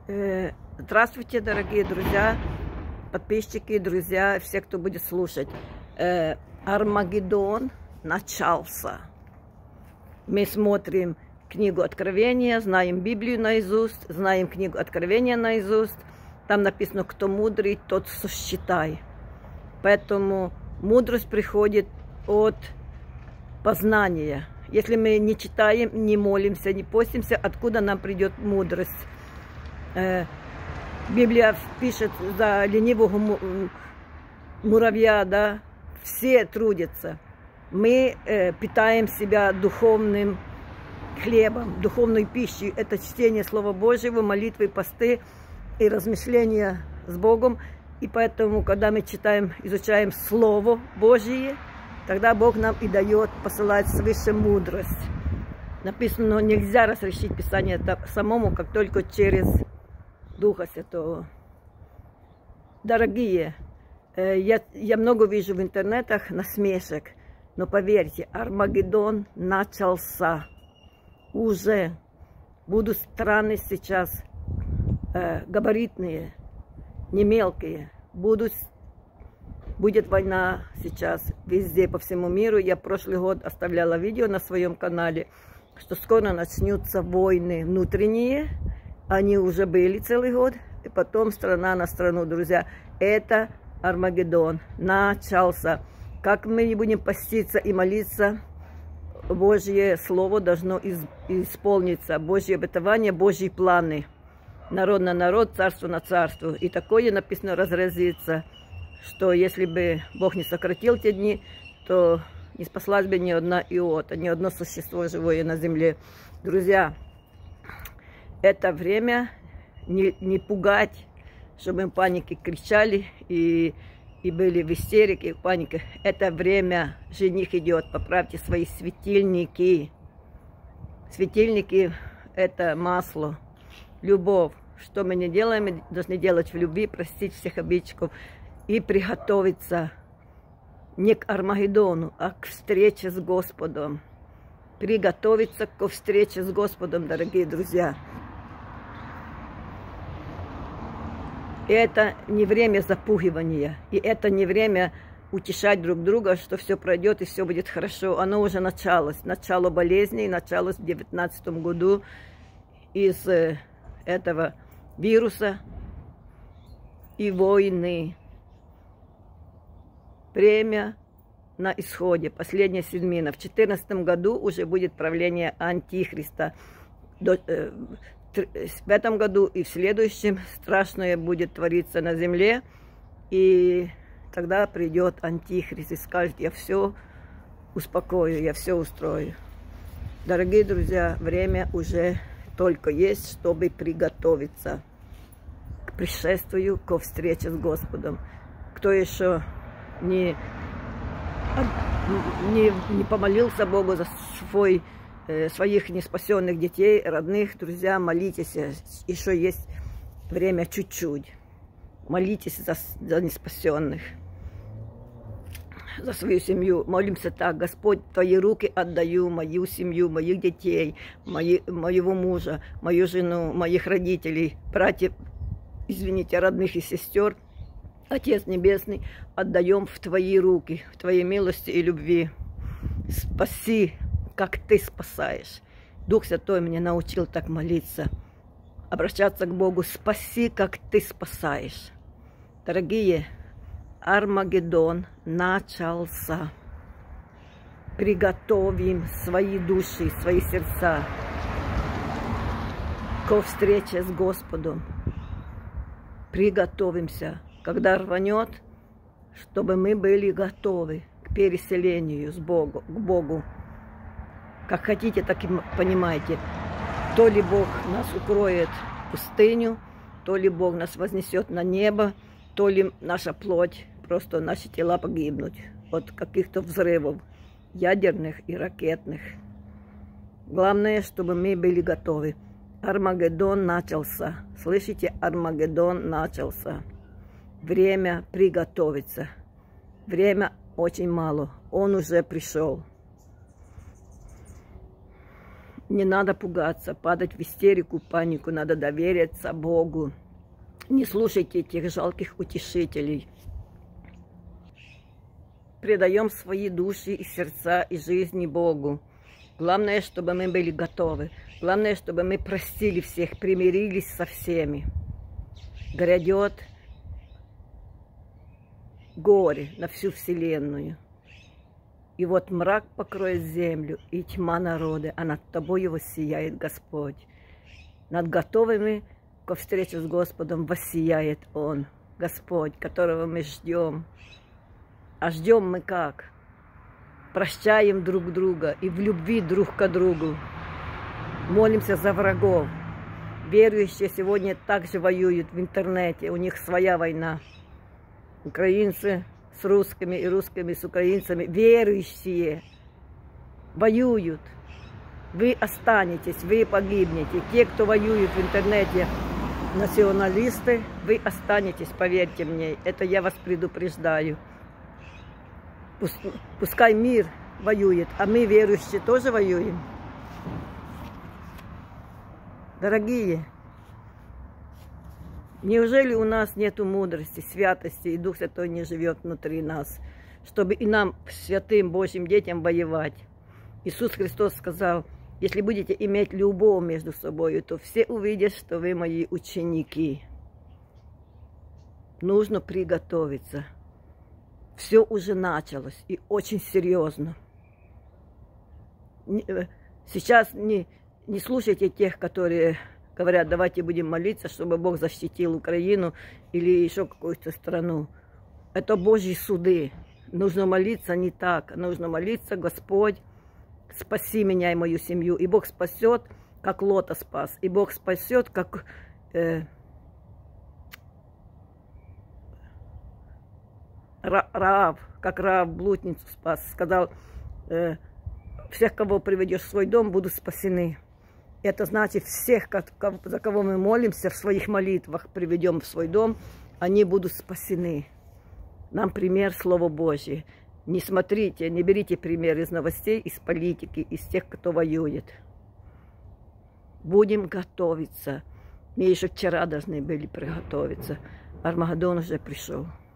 Здравствуйте, дорогие друзья, подписчики, друзья, все, кто будет слушать. Армагеддон начался. Мы смотрим книгу Откровения, знаем Библию наизусть, знаем книгу Откровения наизусть. Там написано, кто мудрый, тот сосчитай. Поэтому мудрость приходит от познания. Если мы не читаем, не молимся, не постимся, откуда нам придет мудрость? Библия пишет, за ленивого муравья, да, все трудятся. Мы питаем себя духовным хлебом, духовной пищей. Это чтение Слова Божьего, молитвы, посты и размышления с Богом. И поэтому, когда мы читаем, изучаем Слово Божье, тогда Бог нам и дает, посылать свыше мудрость. Написано, нельзя разрешить Писание самому, как только через Духа Святого. Дорогие, я много вижу в интернетах насмешек, но поверьте, Армагеддон начался. Уже будут страны сейчас габаритные, не мелкие. Будет война сейчас везде, по всему миру. Я прошлый год оставляла видео на своем канале, что скоро начнутся войны внутренние. Они уже были целый год, и потом страна на страну, друзья. Это Армагеддон начался. Как мы не будем поститься и молиться, Божье Слово должно исполниться. Божье обетование, Божьи планы. Народ на народ, царство на царство. И такое написано разразится, что если бы Бог не сократил те дни, то не спаслась бы ни одна иота, ни одно существо живое на земле. Друзья, это время не пугать, чтобы мы в панике кричали и были в истерике, в панике. Это время, жених идет, поправьте свои светильники. Светильники – это масло, любовь. Что мы не делаем, мы должны делать в любви, простить всех обидчиков и приготовиться не к Армагеддону, а к встрече с Господом. Приготовиться к встрече с Господом, дорогие друзья. И это не время запугивания, и это не время утешать друг друга, что все пройдет и все будет хорошо. Оно уже началось. Начало болезней началось в 2019 году из этого вируса и войны. Время на исходе, последняя седьмина. В 2014 году уже будет правление Антихриста. В этом году и в следующем страшное будет твориться на земле. И тогда придет Антихрист и скажет, я все успокою, я все устрою. Дорогие друзья, время уже только есть, чтобы приготовиться к пришествию, ко встрече с Господом. Кто еще не помолился Богу за своих неспасенных детей, родных, друзья, молитесь. Еще есть время чуть-чуть. Молитесь за неспасенных, за свою семью. Молимся так: Господь, в Твои руки отдаю мою семью, моих детей, моего мужа, мою жену, моих родителей, братьев, извините, родных и сестер. Отец Небесный, отдаем в Твои руки, в Твоей милости и любви. Спаси, как Ты спасаешь. Дух Святой меня научил так молиться, обращаться к Богу. Спаси, как Ты спасаешь. Дорогие, Армагеддон начался. Приготовим свои души, свои сердца ко встрече с Господом. Приготовимся, когда рванет, чтобы мы были готовы к переселению к Богу. Как хотите, так и понимаете. То ли Бог нас укроет в пустыню, то ли Бог нас вознесет на небо, то ли наша плоть, просто наши тела погибнут от каких-то взрывов ядерных и ракетных. Главное, чтобы мы были готовы. Армагеддон начался. Слышите? Армагеддон начался. Время приготовиться. Время очень мало. Он уже пришел. Не надо пугаться, падать в истерику, панику. Надо довериться Богу. Не слушайте этих жалких утешителей. Предаем свои души и сердца и жизни Богу. Главное, чтобы мы были готовы. Главное, чтобы мы простили всех, примирились со всеми. Грядет горе на всю вселенную. И вот мрак покроет землю, и тьма народа, а над тобой воссияет Господь. Над готовыми ко встрече с Господом воссияет Он, Господь, которого мы ждем. А ждем мы как? Прощаем друг друга и в любви друг к другу. Молимся за врагов. Верующие сегодня также воюют в интернете, у них своя война. Украинцы с русскими и русскими с украинцами, верующие, воюют. Вы останетесь, вы погибнете. Те, кто воюет в интернете, националисты, вы останетесь, поверьте мне. Это я вас предупреждаю. Пускай мир воюет, а мы, верующие, тоже воюем. Дорогие, неужели у нас нету мудрости, святости, и Дух Святой не живет внутри нас, чтобы и нам, святым Божьим детям, воевать? Иисус Христос сказал: если будете иметь любовь между собой, то все увидят, что вы мои ученики. Нужно приготовиться. Все уже началось, и очень серьезно. Сейчас не слушайте тех, которые говорят: давайте будем молиться, чтобы Бог защитил Украину или еще какую-то страну. Это Божьи суды. Нужно молиться не так. Нужно молиться: Господь, спаси меня и мою семью. И Бог спасет, как Лота спас. И Бог спасет, как Раав, как Раав блудницу спас. Сказал: всех, кого приведешь в свой дом, будут спасены. Это значит, всех, за кого мы молимся, в своих молитвах приведем в свой дом, они будут спасены. Нам пример Слово Божье. Не смотрите, не берите пример из новостей, из политики, из тех, кто воюет. Будем готовиться. Мы еще вчера должны были приготовиться. Армагеддон уже пришел.